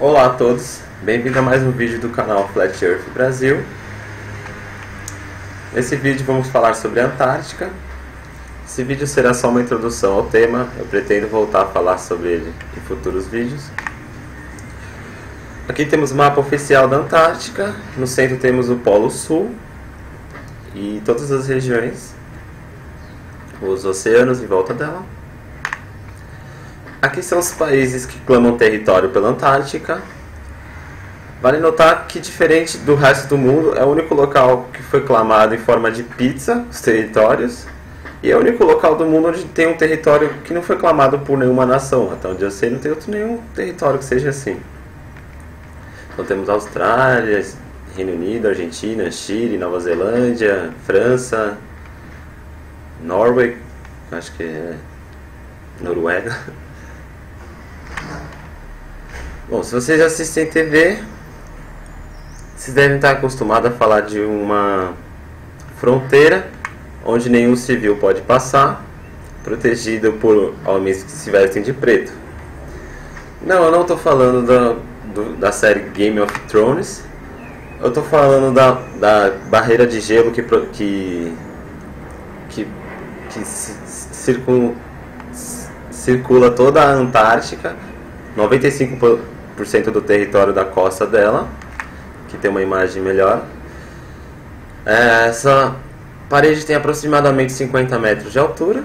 Olá a todos, bem-vindo a mais um vídeo do canal Flat Earth Brasil. Nesse vídeo vamos falar sobre a Antártica. Esse vídeo será só uma introdução ao tema, eu pretendo voltar a falar sobre ele em futuros vídeos. Aqui temos o mapa oficial da Antártica, no centro temos o Polo Sul e todas as regiões, os oceanos em volta dela. Aqui são os países que clamam território pela Antártica. Vale notar que, diferente do resto do mundo, é o único local que foi clamado em forma de pizza, os territórios, e é o único local do mundo onde tem um território que não foi clamado por nenhuma nação. Até onde eu sei, não tem nenhum território que seja assim. Então temos Austrália, Reino Unido, Argentina, Chile, Nova Zelândia, França, Noruega, acho que é Noruega. Bom, se vocês assistem TV, vocês devem estar acostumados a falar de uma fronteira onde nenhum civil pode passar, protegido por homens que se vestem de preto. Não, eu não estou falando da série Game of Thrones, eu estou falando da barreira de gelo que circula toda a Antártica, 95% do território da costa dela. Aqui tem uma imagem melhor. Essa parede tem aproximadamente 50 metros de altura.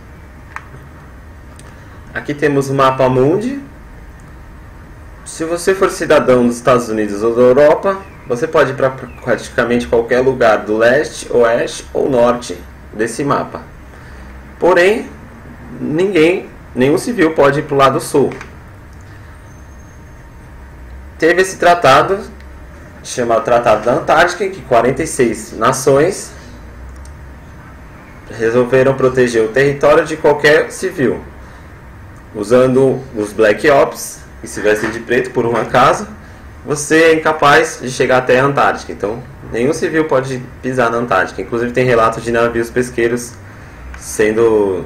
Aqui temos o mapa mundi. Se você for cidadão dos Estados Unidos ou da Europa, você pode ir para praticamente qualquer lugar do leste, oeste ou norte desse mapa. Porém, nenhum civil pode ir para o lado sul. Teve esse tratado, chamado Tratado da Antártica, em que 46 nações resolveram proteger o território de qualquer civil, usando os Black Ops, que se vestem de preto por um acaso. Você é incapaz de chegar até a Antártica, então nenhum civil pode pisar na Antártica. Inclusive tem relatos de navios pesqueiros sendo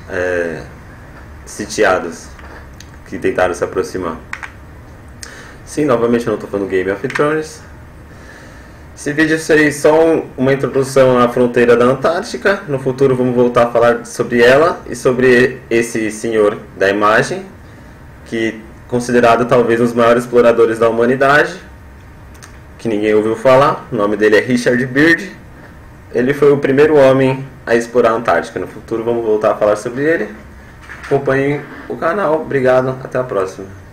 sitiados, que tentaram se aproximar. Sim, novamente eu não estou falando Game of Thrones. Esse vídeo seria só uma introdução à fronteira da Antártica. No futuro vamos voltar a falar sobre ela e sobre esse senhor da imagem, que é considerado talvez um dos maiores exploradores da humanidade, que ninguém ouviu falar. O nome dele é Richard Byrd. Ele foi o primeiro homem a explorar a Antártica. No futuro vamos voltar a falar sobre ele. Acompanhem o canal. Obrigado. Até a próxima.